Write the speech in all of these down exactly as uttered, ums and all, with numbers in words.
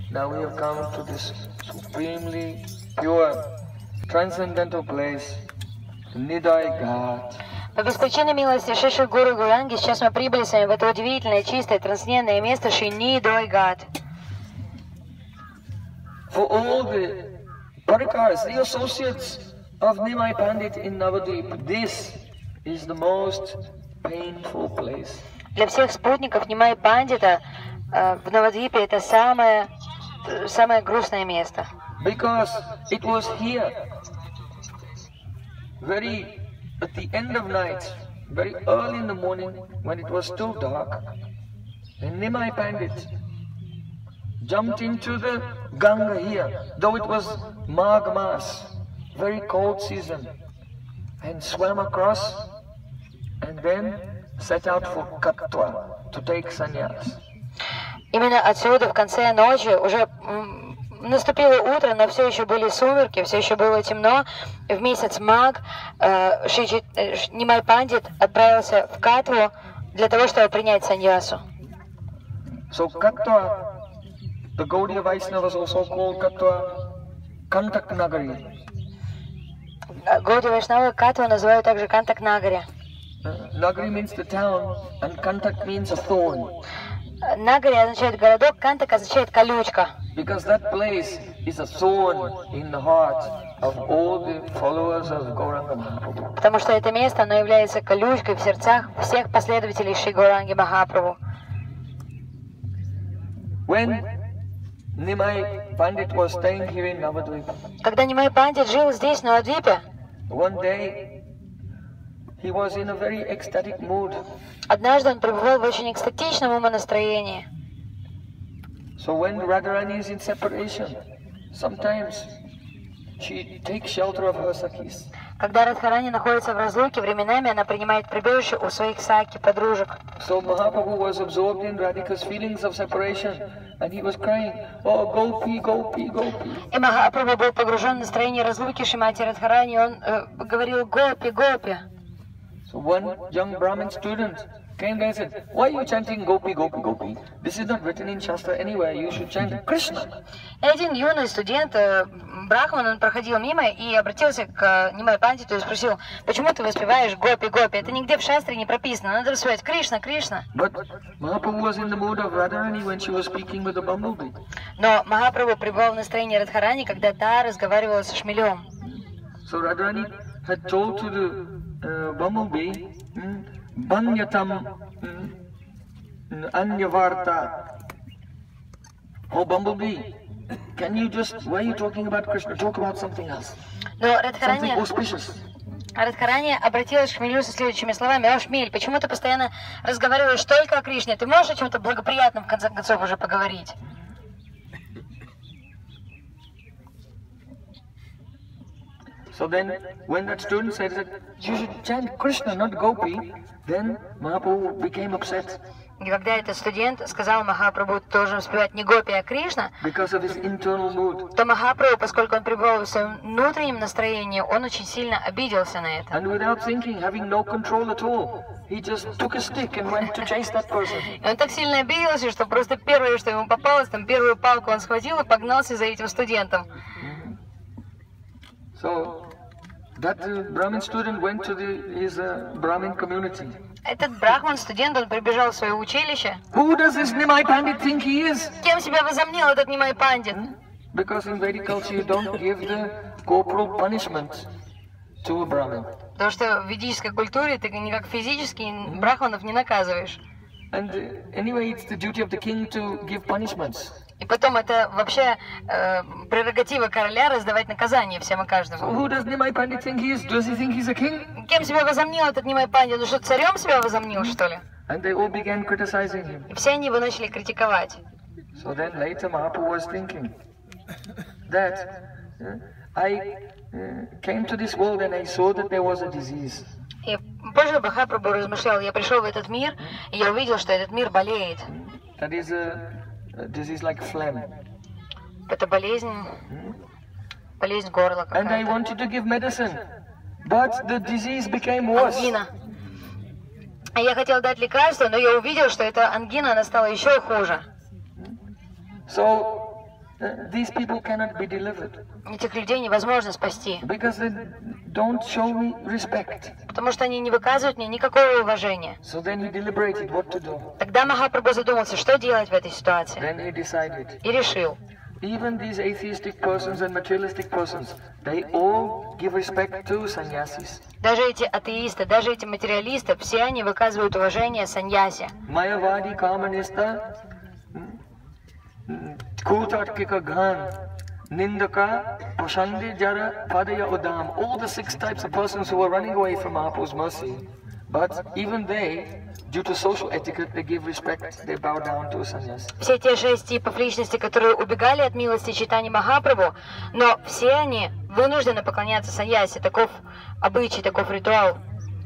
now we have come to this supremely pure, transcendental place, Nidai Ghat. По беспричинной милости Шиши Гуру Гуранги, сейчас мы прибыли с вами в это удивительное, чистое, трансцендентное место Нидой Гhat. For all the Parikars, the associates of Nimai Pandit in Navadvip, this is the most painful place. Для всех спутников Нимай Пандита в Навадвипе это самое, самое грустное место. Because it was here, very at the end of night, very early in the morning, when it was still dark, and Nimai Pandit jumped into the Ganga here, though it was Magh Mas, very cold season, and swam across, and then set out for Katwa to take sannyas. Именно отсюда в конце ночи уже наступило утро, но все еще были сумерки, все еще было темно. В месяц Маг э, Шичи, э, Нимай Пандит отправился в Катву для того, чтобы принять саньясу. So Katwa, the Gaudiya Vaishnavas also called Katwa Kantak Nagari. Гаудия Вайшнавы Катву называют также Кантак Нагари. Nagari means the town, and Kantak means a thorn. Нагари означает городок, Кантак означает колючка. Because that place is a thorn in the heart of all the followers of Gauranga Mahaprabhu. Потому что это место, оно является колючкой в сердцах всех последователей Шри Гауранги Махапрабху. When Nimai Pandit was staying here in Navadvip, когда Нимай Пандит жил здесь, на Навадвипе, one day he was in a very ecstatic mood. Однажды он пребывал в очень экстатичном умонастроении. So when Radharani is in separation, sometimes she takes shelter of her Sakhis. Когда Радхарани находится в разлуке, временами она принимает прибежище у своих саки, подружек. So Mahaprabhu was absorbed in Radhika's feelings of separation, and he was crying, "Oh, Gopi, Gopi, Gopi." И Махапрабху был погружен в настроение разлуки Шримати Радхарани, он э, говорил «Гопи, Гопи». So one young Brahmin student came there and said, "Why are you chanting Gopi, Gopi, Gopi? This is not written in Shastra anywhere. You should chant Krishna." И один юный студент, Брахман, он проходил мимо и обратился к Нимай Пандиту и спросил, почему ты воспеваешь Гопи, Гопи? Это нигде в Шастре не прописано, надо воспевать Кришна, Кришна. But Mahaprabhu was in the mood of Radharani when she was speaking with the bumblebee. Но Махапрабху пребывал в настроении Радхарани, когда та разговаривала со шмелем. So Radharani had told to the uh, bumblebee, Banyatam Anyavarta. Oh, bumblebee, can you just, why are you talking about Krishna? Talk about something else. Но Something Радхарани, auspicious. Радхарани обратилась к шмелю со следующими словами: «О, шмель, почему ты постоянно разговариваешь только о Кришне? Ты можешь о чем-то благоприятном в конце концов уже поговорить?» So then, when that student said that you should chant Krishna, not Gopi, then Mahaprabhu became upset. И когда этот студент сказал Махапрабху, ты должен воспевать не Гопи, а Кришна, Because of his internal mood. то Махапрабху, поскольку он пребывал в своем внутреннем настроении, он очень сильно обиделся на это. And without thinking, having no control at all, he just took a stick and went to chase that person. И он так сильно обиделся, что просто первое, что ему попалось, там первую палку он схватил и погнался за этим студентом. So that uh, Brahmin student went to the, his uh, Brahmin community. Этот брахман, студент, он прибежал в свое училище. Who does this Nimai Pandit think he is? Кем себя возомнил этот Нимай Пандит? Because in Vedic culture you don't give the corporal punishment to a Brahmin. Потому что в ведической культуре ты никак физически брахманов не наказываешь. And uh, anyway, it's the duty of the king to give punishments. И потом это вообще э, прерогатива короля раздавать наказания всем и каждому. So who does Nimai Pandit think he is? Does he think he's a king? Кем себя возомнил этот Нимай Пандит? Ну что, царем себя возомнил, что ли? And they all began criticizing him. И все они его начали критиковать. So then later Mahaprabhu was thinking that uh, I uh, came to this world and I saw that there was a disease. И позже Махапрабху размышлял, я пришел в этот мир, и я увидел, что этот мир болеет. That is a, a disease like phlegm. Это болезнь, болезнь горла And I какая-то. wanted to give medicine, but the disease became worse. Ангина. А я хотел дать лекарство, но я увидел, что эта ангина, она стала еще хуже. So uh, these people cannot be delivered Этих людей невозможно спасти, because they don't show me respect. потому что они не выказывают мне никакого уважения. So then he deliberated what to do. Тогда Махапрабху задумался, что делать в этой ситуации, Then he decided, и решил. even these atheistic persons and materialistic persons, they all give respect to sannyasis. Даже эти атеисты, даже эти материалисты, все они выказывают уважение саньясе. Mayavadi, Kamanista, Kutarkika Ghan, Nindaka, Pashandi Jara, Padaya Udam, all the six types of persons who are running away from Mahaprabhu's mercy. But even they, due to social etiquette, they give respect, they bow down to a sannyas. Все те шесть типов личности, которые убегали от милости Чайтаньи Махапрабху, но все они вынуждены поклоняться саньясе. Таков обычай, таков ритуал.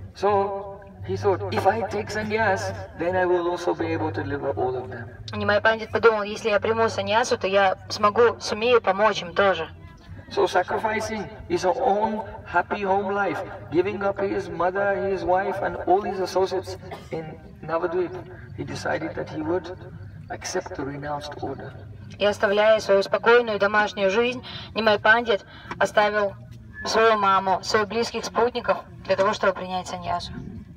So he thought, if I take sannyas, then I will also be able to deliver all of them. Нимай Пандит подумал, если я приму саньясу, то я смогу, сумею помочь им тоже. So sacrificing his own happy home life, giving up his mother, his wife, and all his associates in Navadvip, he decided that he would accept the renounced order. И оставляя свою спокойную домашнюю жизнь, Нимай Пандит оставил свою маму, своих близких спутников для того, чтобы принять саньясу.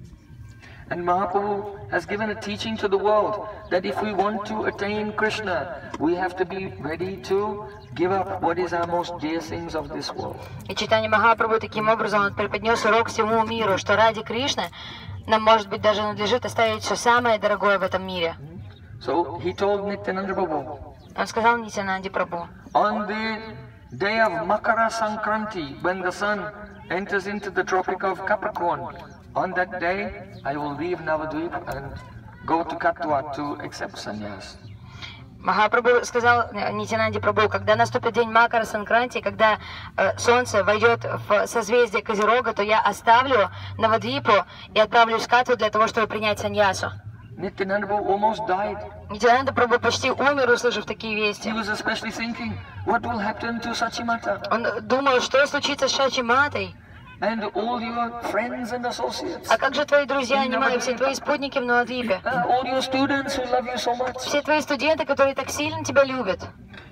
And Mahaprabhu has given a teaching to the world that if we want to attain Krishna, we have to be ready to give up what is our most dear things of this world. И Чайтанья Махапрабху таким образом он преподнес урок всему миру, что ради Кришны нам, может быть, даже надлежит оставить все самое дорогое в этом мире. So he told Nityananda Prabhu, Он сказал Нитьянанде Прабху: on the day of Makara Sankranti, when the sun enters into the Tropic of Capricorn, on that day I will leave Navadvip and go to Katwa to accept sannyas. Махапрабху сказал Нитьянанде Прабху, когда наступит день Макара Санкранти, когда э, солнце войдет в созвездие Козерога, то я оставлю Навадвипу и отправлюсь в Катву для того, чтобы принять саньясу. Nityananda Prabhu almost died. Нитьянанда Прабху почти умер, услышав такие вести. He was especially thinking, what will happen to Sachimata Он думал, что случится с Шачиматой. and all your friends and associates, А как же твои друзья, Нимай, все твои спутники в Навадвипе? and all your students who love you so much. Все твои студенты, которые так сильно тебя любят.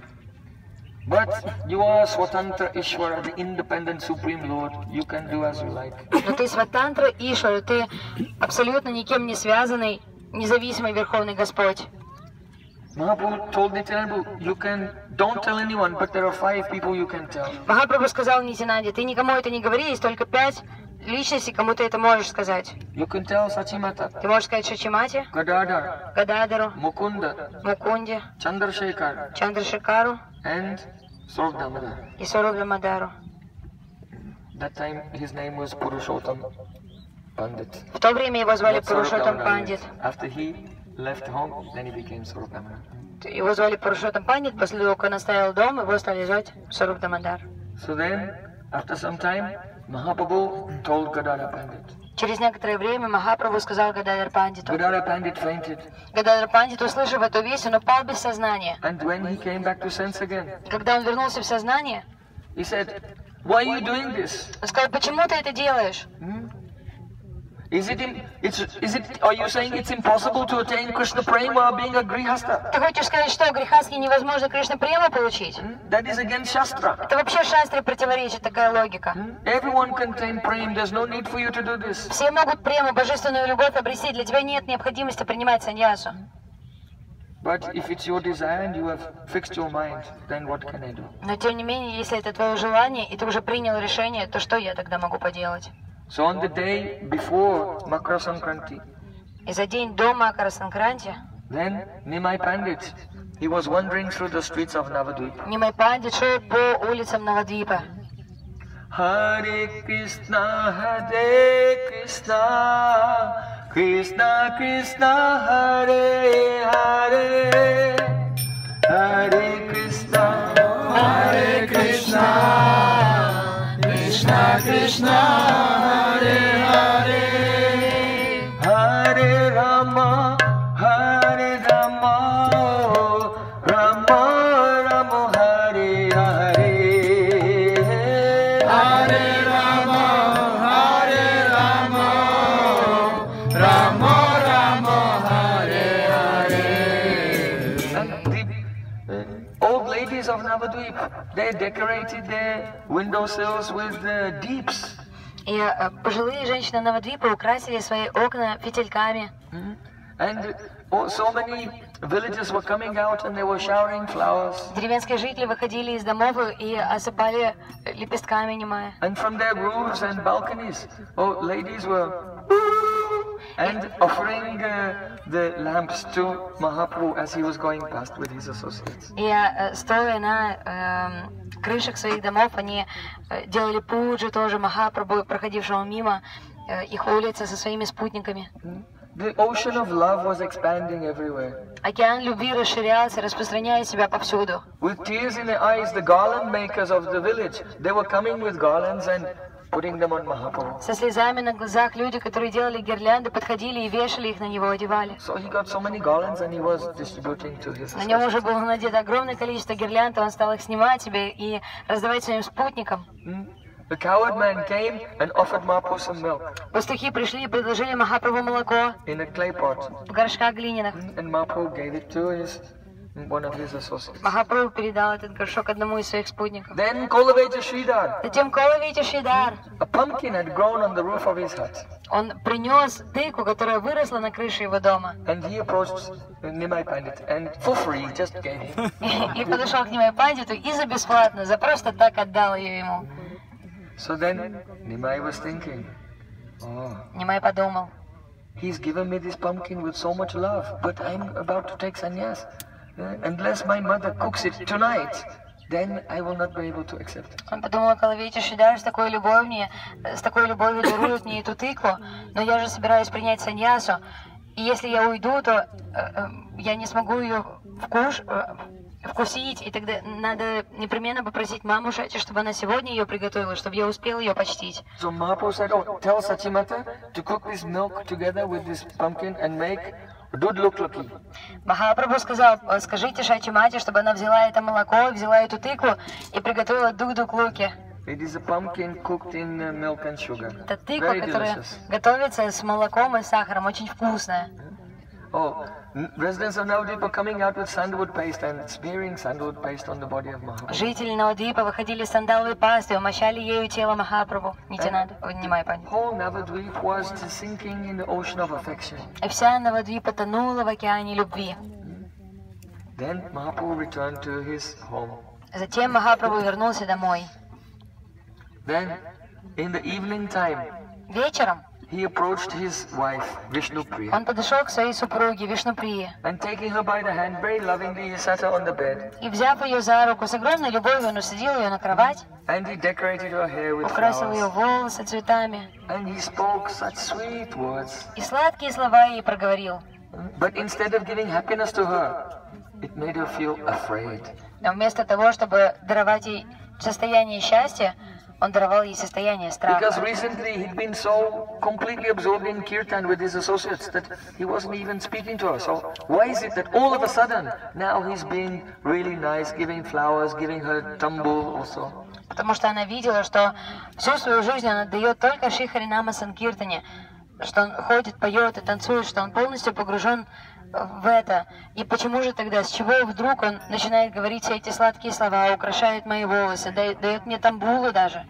But you are Swatantra Ishvara, the independent Supreme Lord. You can do as you like. Но ты Сватантра Ишвара, ты абсолютно никем не связанный, независимый Верховный Господь. Mahaprabhu told Nityananda, you can, don't tell anyone, but there are five people you can tell. Махапрабху сказал Нитьянанде: ты никому это не говори, есть только пять личностей, кому ты это можешь сказать. You can tell Sachimata, Ты можешь сказать Шачимате, Gadadhar, Гададару, Mukunda, Мукунде, Chandrasekhar, Чандрашекару and Swarup и Сорубдамадару. That time his name was Purushottam Pandit. В то время его звали Not Пурушоттам Swarup Пандит. After he left home, then he became Swarup. Его звали Пурушоттам Пандит, после того, как он оставил дом, его стали звать Сорубдамадар. So then, after some time, Mahaprabhu told Gadadhar Pandit. Через некоторое время Махапрабху сказал Гададар Пандиту. Gadadhar Pandit fainted, Гададар Пандит, услышав эту весть, он упал без сознания. and when he came back to sense again, Когда он вернулся в сознание, he said, why are you doing this? он сказал: почему ты это делаешь? Hmm? Is it, in, it's, is it, are you saying it's impossible to attain Krishna Prema being a Grihastha? Ты хочешь сказать, что грехаски невозможно Кришна Прему получить? Hmm? That is against Shastra. Это вообще шастре противоречит, такая логика. Hmm? Everyone can attain Prem, there's no need for you to do this. Все могут прему, божественную любовь обрести, для тебя нет необходимости принимать саньясу. But if it's your desire and you have fixed your mind, then what can I do? Но тем не менее, если это твое желание, и ты уже принял решение, то что я тогда могу поделать? So on the day before Makara Sankranti, И за день до Макара Санкранти then Nimai Pandit, he was wandering through the streets of Navadvip. Нимай Пандит шел по улицам Навадвипа. Hare Krishna, Hare Krishna, Krishna Krishna, Hare Hare, Hare Krishna, Hare Krishna, Krishna Krishna, Hare Hare, Hare Rama, Hare Rama, Rama Rama, Hare Hare. uh, old ladies of Navadvip, they decorated their windowsills with uh, deeps. И э, пожилые женщины Навадвипа украсили свои окна фитильками. Mm-hmm. And oh, so many villagers were coming out and they were showering flowers. Деревенские жители выходили из домов и осыпали лепестками Немая. And from their roofs and balconies, oh, ladies were and offering uh, the lamps to Mahaprabhu as he was going past with his associates. И э, стоя на э, крышах своих домов, они э, делали пуджу тоже Махапрабху, проходившему мимо э, их улицы со своими спутниками. The ocean of love was expanding everywhere. Океан любви расширялся, распространяя себя повсюду. With tears in their eyes, the garland makers of the village, they were coming with garlands and putting them on Mahaprabhu. Со слезами на глазах люди, которые делали гирлянды, подходили и вешали их на него, одевали. So he got so many garlands and he was distributing to his На нем уже associates. было надето огромное количество гирлянд, и он стал их снимать себе и раздавать своим спутникам. Hmm? The coward man came and offered Mahaprabhu some milk Пастухи пришли и предложили Махапрабху молоко in a clay pot. в горшках глиняных. And Mahaprabhu gave it to his one of his associates. Махапрабху передал этот горшок одному из своих спутников. Then Kolaveja Sridhar, Затем Колавити Шридар, a pumpkin had grown on the roof of his hut. он принес тыкву, которая выросла на крыше его дома. And he approached Nimai Pandit and for free just gave him. И подошел к Нимай Пандиту и за бесплатно, за просто так отдал ее ему. So then Nimai was thinking, oh, Нимай подумал, he's given me this pumpkin with so much love, but I'm about to take sannyas. Uh, unless my mother cooks it tonight, then I will not be able to accept it. он подумал, Колавити Шридар с такой любовью мне, с такой любовью дарует мне эту тыкву, но я же собираюсь принять саньясу, и если я уйду, то э, э, я не смогу ее вкуш, э, вкусить, и тогда надо непременно попросить маму Шати, чтобы она сегодня ее приготовила, чтобы я успел ее почтить. So Mahaprabhu said, oh, tell Sachimata to cook this milk together with this pumpkin and make Dudluklaki. Махапрабху сказал, скажите Шачи Мате, чтобы она взяла это молоко, взяла эту тыкву и приготовила дугдуклуки. It is a pumpkin cooked in uh, milk and sugar. Это тыква, Very которая delicious. готовится с молоком и сахаром, очень вкусная. Oh, n- residents of Navadvip are coming out with sandalwood paste and smearing sandalwood paste on the body of Mahaprabhu. Жители Навадвипа выходили с сандаловой пастой, умощали ею тело Махапрабху. Не те надо, ой, не моя память. Whole Navadvip was sinking in the ocean of affection. И вся Навадвипа тонула в океане любви. Then Mahaprabhu returned to his home. Затем Махапрабху вернулся домой. Then, in the evening time, Вечером he approached his wife, Vishnupriya, он подошел к своей супруге Вишнуприе and taking her by the hand, very lovingly, he sat her on the bed, и, взяв ее за руку, с огромной любовью он усадил ее на кровать, and he decorated her hair with украсил ее flowers, волосы цветами and he spoke such sweet words. и сладкие слова ей проговорил. But instead of giving happiness to her, it made her feel afraid. Но вместо того, чтобы даровать ей состояние счастья, он даровал ей состояние Because страха. recently he'd been so completely absorbed in kirtan with his associates that he wasn't even speaking to her. So why is it that all of a sudden now he's being really nice, giving flowers, giving her tambul also? Потому что она видела, что всю свою жизнь он отдает только Шри Харинама Санкиртане, что он ходит, поет и танцует, что он полностью погружен в это. И почему же тогда, с чего вдруг он начинает говорить все эти сладкие слова, украшает мои волосы, дает, дает мне тамбулы даже?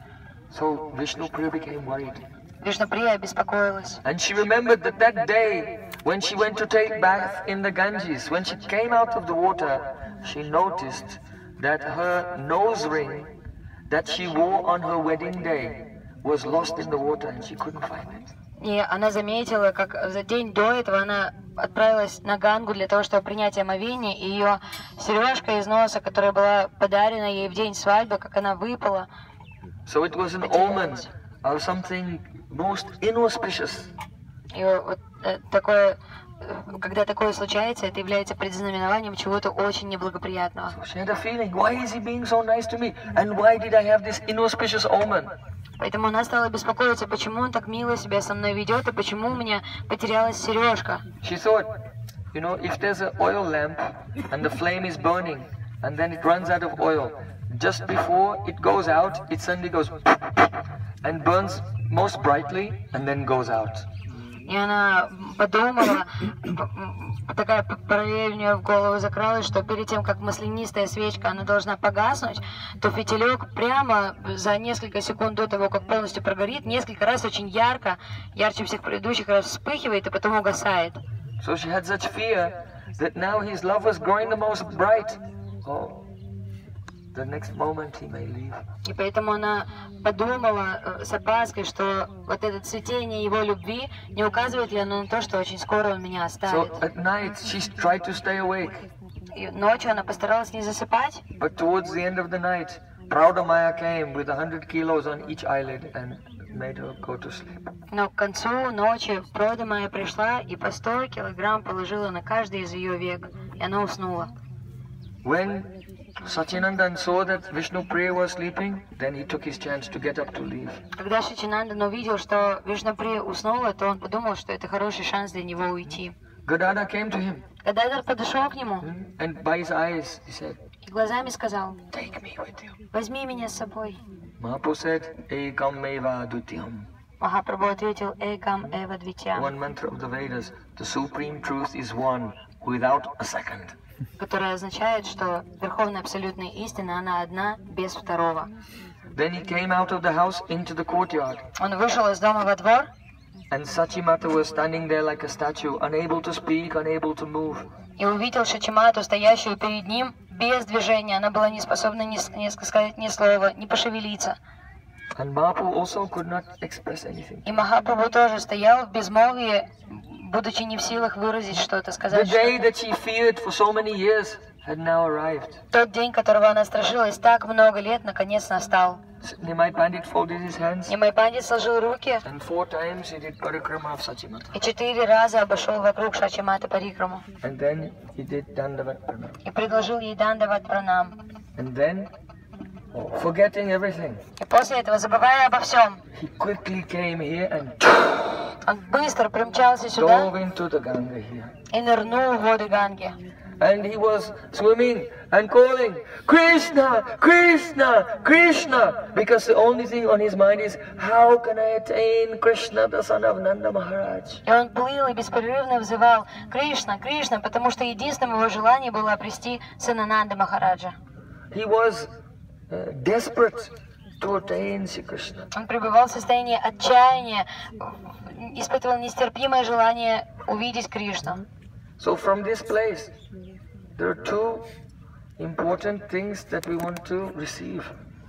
So Vishnupriya became worried. Вишнуприя беспокоилась. And she remembered that that day when she went to take bath in the Ganges, when she came out of the water, she noticed that her nose ring that she wore on her wedding day was lost in the water and she couldn't find it. И она заметила, как за день до этого она отправилась на Гангу для того, чтобы принять омовение, и ее сережка из носа, которая была подарена ей в день свадьбы, как она выпала. So it was an omen of something most inauspicious. И вот э, такое, э, когда такое случается, это является предзнаменованием чего-то очень неблагоприятного. So she had a feeling, why is he being so nice to me? And why did I have this inauspicious omen? Поэтому она стала беспокоиться, почему он так мило себя со мной ведет, и почему у меня потерялась сережка. She thought, you know, if there's an oil lamp and the flame is burning and then it runs out of oil, just before it goes out, it suddenly goes and burns most brightly and then goes out. И она подумала, такая параллель у нее в голову закралась, что перед тем, как маслянистая свечка, она должна погаснуть, то фитилек прямо за несколько секунд до того, как полностью прогорит, несколько раз очень ярко, ярче всех предыдущих раз вспыхивает и потом угасает. So she had such fear that now his love was growing the most bright. Oh, the next moment he may leave. И поэтому она подумала э, с опаской, что вот это цветение его любви, не указывает ли оно на то, что очень скоро он меня оставит. So at night she tried to stay awake. И ночью она постаралась не засыпать, But towards the end of the night, Prauda Maya came with a hundred kilos on each eyelid and made her go to sleep. но к концу ночи Прауда Майя пришла и по сто килограмм положила на каждый из ее век, и она уснула. When Sachinandan saw that Vishnu Priya was sleeping, then he took his chance to get up to leave. Когда Шачинандан увидел, что Вишнуприя уснула, то он подумал, что это хороший шанс для него уйти. Gadadhar came to him, Гададар подошел к нему and by his eyes he said, и глазами сказал: "Take me with you." «Возьми меня с собой». Mahaprabhu said, "Ekam meva dutiyam." Махапрабху ответил: «Экам эва двитьям», One mantra of the Vedas, the supreme truth is one, without a second. которое означает, что Верховная Абсолютная Истина, она одна, без второго. Then he came out of the house into the courtyard, Он вышел из дома во двор, and Sachimata was standing there like a statue, unable to speak, unable to move. и увидел Шачимату, стоящую перед ним, без движения. Она была не способна ни, с- ни сказать ни слова, ни пошевелиться. And Mahaprabhu also could not express anything. И Махапрабху тоже стоял в безмолвии, будучи не в силах выразить что-то, The сказать day что-то. that she feared for so many years had now arrived. Тот день, которого она страшилась так много лет, наконец настал. Nimai Pandit folded his hands, Нимай Пандит сложил руки and four times he did parikrama of Sachimata. и четыре раза обошел вокруг Шачиматы Парикраму And then he did Dandavat Pranam. и предложил ей дандават пранам. And then, oh, forgetting everything, И после этого, забывая обо всем, he quickly came here and он быстро примчался сюда dove into the Ganga here. и нырнул в воды Ганги. And he was swimming and calling, Krishna, Krishna, Krishna, because the only thing on his mind is, how can I attain Krishna, the son of Nanda Maharaj? И он плыл и беспрерывно взывал: «Кришна, Кришна», потому что единственным его желанием было обрести сына Нанды Махараджа. He was uh, desperate to attain Sri Krishna. Он пребывал в состоянии отчаяния, испытывал нестерпимое желание увидеть Кришну. So from this place, there are two important things that we want to receive.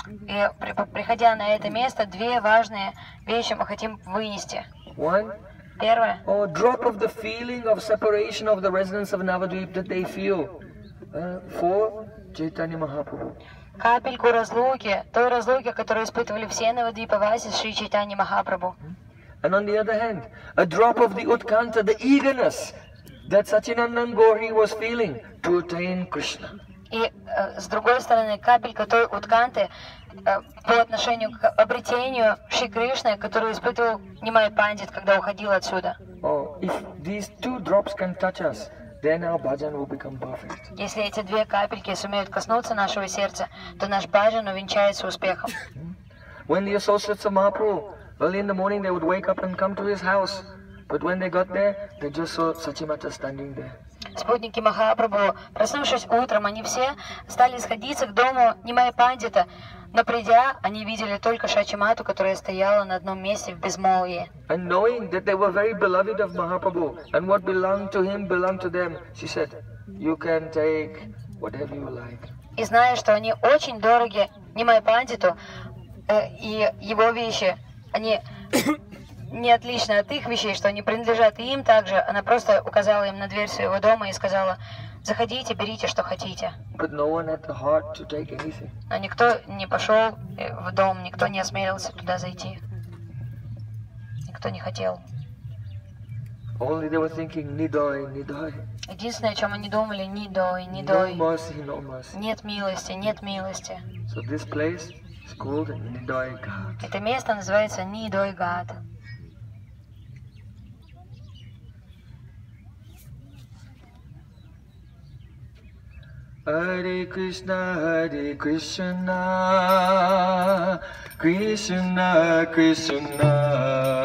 И при- приходя на это место, две важные вещи мы хотим вынести. One, Первое. a drop of the feeling of separation of the residents of Navadvip that they feel uh, for Chaitanya Mahaprabhu. Капельку разлуки, той разлуки, которую испытывали все Навадвипаваси с Шри Чайтанья Махапрабху. And on the other hand, a drop of the utkanta, the eagerness that Sachinandan Gauri was feeling to attain Krishna. И э, с другой стороны, капелька той утканты э, по отношению к обретению Шри Кришны, которую испытывал Нимай Пандит, когда уходил отсюда. Oh, if these two drops can touch us, then our bhajan will become perfect. Если эти две капельки сумеют коснуться нашего сердца, то наш баджан увенчается успехом. When the associates of Mahaprabhu, early in the morning they would wake up and come to his house. But when they got there, they just saw Sachimata standing there. Спутники Махапрабху, проснувшись утром, они все стали сходиться к дому Нимай Пандита, но придя, они видели только Шачимату, которая стояла на одном месте в безмолвии. And knowing that they were very beloved of Mahaprabhu, and what belonged to him belonged to them, she said, you can take whatever you like. И зная, что они очень дороги Нимай Пандиту, э, и его вещи, они не отличны от их вещей, что они принадлежат и им также, она просто указала им на дверь своего дома и сказала: заходите, берите, что хотите. But no one had the heart to take anything. Но никто не пошел в дом, никто не осмелился туда зайти. Никто не хотел. Only they were thinking, Nidoy, Nidoy. Единственное, о чем они думали: нидой, No нидой. mercy, no mercy. Нет милости, нет милости. So this place is called Nidoy Ghat. Это место называется Нидой Гат. Hare Krishna, Hare Krishna, Krishna Krishna,